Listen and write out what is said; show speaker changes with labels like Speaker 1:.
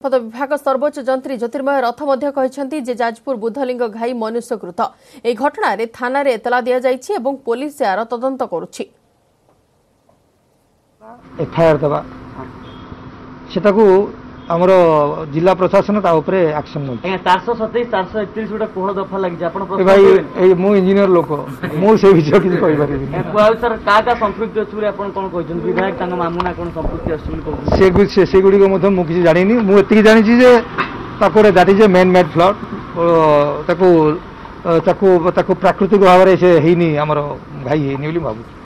Speaker 1: पद विभाग सर्वोच्च जंत्री ज्योतिर्मय रथ कहते जाजपुर बुधलिंग घाई मनुष्यकृत ए घटना थाना एतला दि जाइछि एवं पुलिस यार तदंत करुछि।
Speaker 2: एफआईआर दबा सेटाकू आमर जिला प्रशासन एक्शन नै
Speaker 3: 427 431 गोटे कोह दफा लगी
Speaker 2: भाई मु इंजीनियर लोक मु से विषय किसी कहि परिबि
Speaker 3: सर का संपृक्ति अछि आपण कोन कहछन विधायक तांग मामुना कोन संपृक्ति अछि
Speaker 2: से गुडी को मधे मु किछि जानिनी मु एतिकी जानिछि जे ताकोरे that is a man made flood ताको ताको ताको प्राकृतिक भाव रे से हेनी हमर भाई हेनी बोली भाबु।